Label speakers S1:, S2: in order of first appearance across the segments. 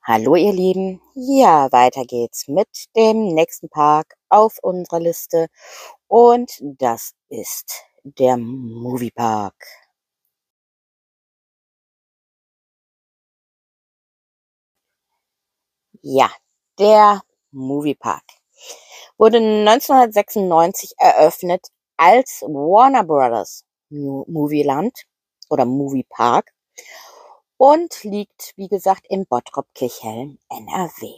S1: Hallo ihr Lieben, ja, weiter geht's mit dem nächsten Park auf unserer Liste und das ist der Moviepark. Ja, der Moviepark wurde 1996 eröffnet als Warner Brothers Movieland oder Moviepark und liegt, wie gesagt, in Bottrop-Kirchhellen, NRW.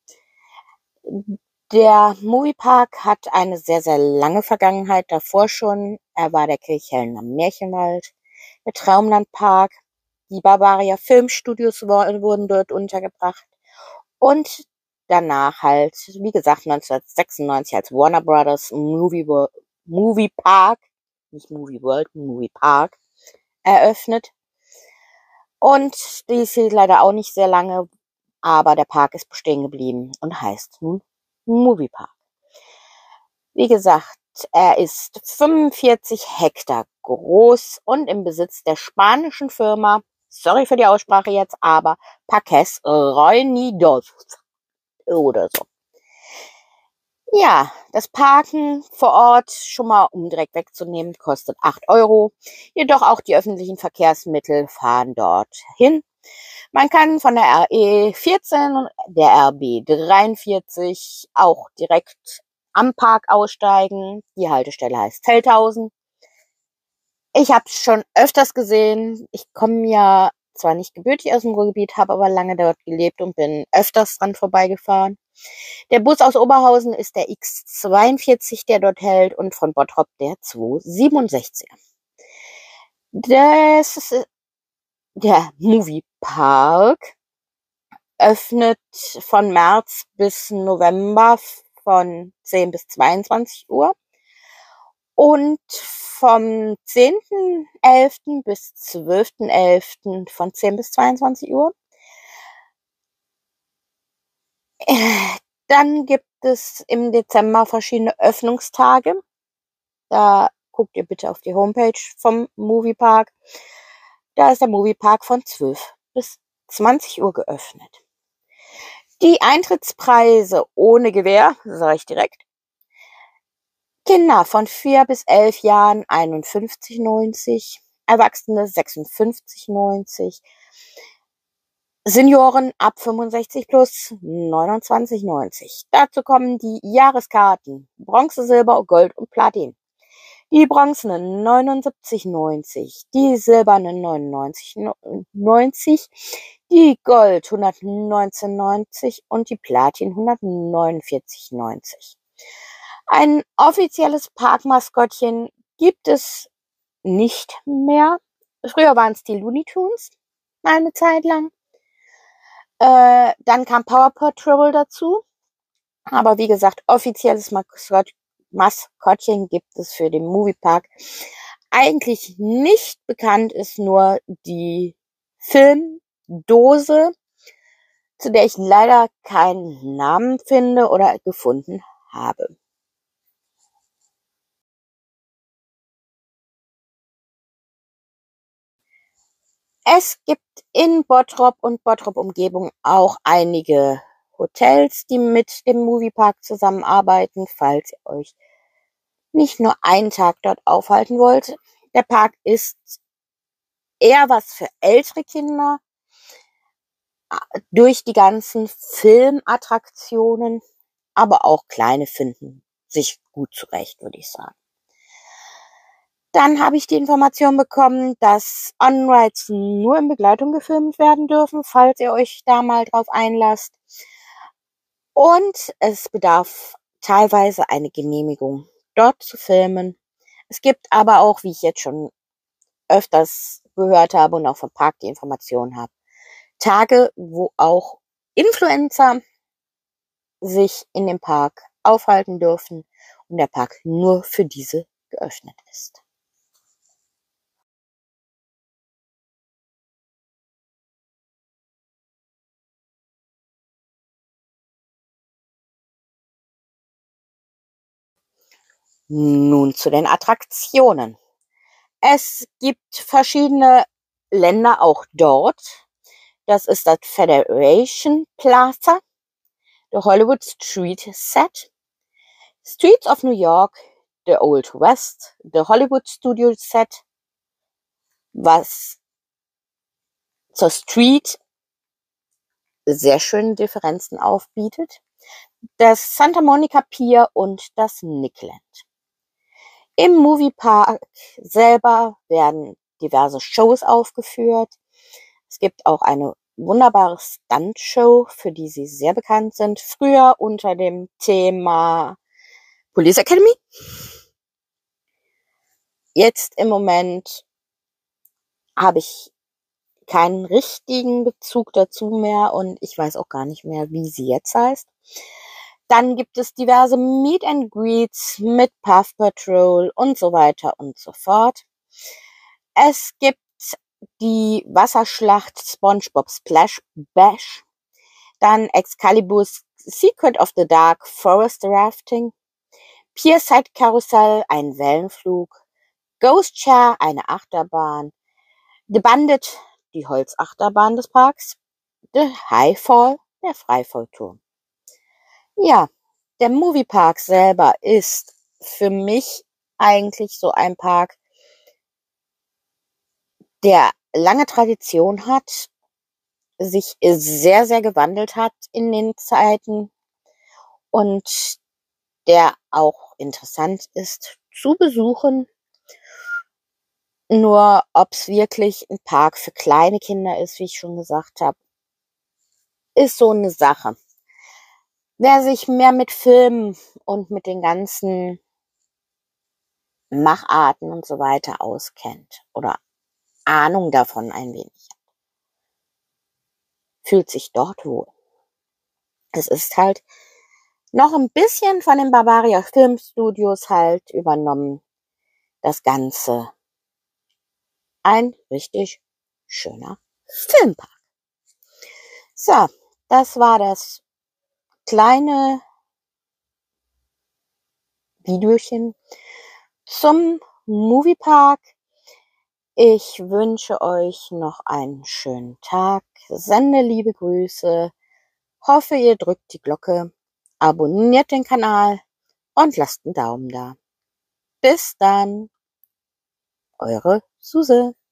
S1: Der Moviepark hat eine sehr, sehr lange Vergangenheit davor schon. Er war der Kirchhellener Märchenwald, der Traumlandpark, die Bavaria Filmstudios wurden dort untergebracht und danach halt, wie gesagt, 1996 als Warner Brothers Movie Park, nicht Movie World, Movie Park eröffnet. Und die hielt leider auch nicht sehr lange, aber der Park ist bestehen geblieben und heißt nun Moviepark. Wie gesagt, er ist 45 Hektar groß und im Besitz der spanischen Firma, sorry für die Aussprache jetzt, aber Parques Reunidos oder so. Ja, das Parken vor Ort, schon mal um direkt wegzunehmen, kostet 8 €. Jedoch auch die öffentlichen Verkehrsmittel fahren dorthin. Man kann von der RE 14 und der RB 43 auch direkt am Park aussteigen. Die Haltestelle heißt Feldhausen. Ich habe es schon öfters gesehen. Ich komme ja zwar nicht gebürtig aus dem Ruhrgebiet, habe aber lange dort gelebt und bin öfters dran vorbeigefahren. Der Bus aus Oberhausen ist der X42, der dort hält, und von Bottrop der 267er. Das ist der Moviepark. Öffnet von März bis November von 10 bis 22 Uhr und vom 10.11. bis 12.11. von 10 bis 22 Uhr. Dann gibt es im Dezember verschiedene Öffnungstage. Da guckt ihr bitte auf die Homepage vom Moviepark. Da ist der Moviepark von 12 bis 20 Uhr geöffnet. Die Eintrittspreise ohne Gewähr, sage ich direkt. Kinder von 4 bis 11 Jahren 51,90, Erwachsene 56,90, Senioren ab 65 plus 29,90. Dazu kommen die Jahreskarten Bronze, Silber, Gold und Platin. Die bronzenen 79,90, die silbernen 99,90, die Gold 119,90 und die Platin 149,90. Ein offizielles Parkmaskottchen gibt es nicht mehr. Früher waren es die Looney Tunes, eine Zeit lang. Dann kam Power Patrol dazu. Aber wie gesagt, offizielles Maskottchen gibt es für den Moviepark eigentlich nicht. Bekannt ist nur die Filmdose, zu der ich leider keinen Namen finde oder gefunden habe. Es gibt in Bottrop und Bottrop-Umgebung auch einige Hotels, die mit dem Moviepark zusammenarbeiten, falls ihr euch nicht nur einen Tag dort aufhalten wollt. Der Park ist eher was für ältere Kinder, durch die ganzen Filmattraktionen, aber auch kleine finden sich gut zurecht, würde ich sagen. Dann habe ich die Information bekommen, dass On-Rides nur in Begleitung gefilmt werden dürfen, falls ihr euch da mal drauf einlasst. Und es bedarf teilweise eine Genehmigung, dort zu filmen. Es gibt aber auch, wie ich jetzt schon öfters gehört habe und auch vom Park die Information habe, Tage, wo auch Influencer sich in dem Park aufhalten dürfen und der Park nur für diese geöffnet ist. Nun zu den Attraktionen. Es gibt verschiedene Länder auch dort. Das ist das Federation Plaza, the Hollywood Street Set, Streets of New York, the Old West, the Hollywood Studio Set, was zur Street sehr schöne Differenzen aufbietet, das Santa Monica Pier und das Nickland. Im Moviepark selber werden diverse Shows aufgeführt. Es gibt auch eine wunderbare Stuntshow, für die sie sehr bekannt sind. Früher unter dem Thema Police Academy. Jetzt im Moment habe ich keinen richtigen Bezug dazu mehr und ich weiß auch gar nicht mehr, wie sie jetzt heißt. Dann gibt es diverse Meet and Greets mit Paw Patrol und so weiter und so fort. Es gibt die Wasserschlacht SpongeBob Splash Bash, dann Excalibur's Secret of the Dark Forest Rafting, Pierside Karussell, ein Wellenflug, Ghost Chair, eine Achterbahn, The Bandit, die Holzachterbahn des Parks, The Highfall, der Freifallturm. Ja, der Moviepark selber ist für mich eigentlich so ein Park, der lange Tradition hat, sich sehr, sehr gewandelt hat in den Zeiten und der auch interessant ist zu besuchen. Nur ob's wirklich ein Park für kleine Kinder ist, wie ich schon gesagt habe, ist so eine Sache. Wer sich mehr mit Filmen und mit den ganzen Macharten und so weiter auskennt oder Ahnung davon ein wenig hat, fühlt sich dort wohl. Es ist halt noch ein bisschen von den Bavaria Filmstudios halt übernommen. Das Ganze ein richtig schöner Filmpark. So, das war das kleine Videochen zum Moviepark. Ich wünsche euch noch einen schönen Tag. Sende liebe Grüße. Hoffe, ihr drückt die Glocke, abonniert den Kanal und lasst einen Daumen da. Bis dann, eure Suse.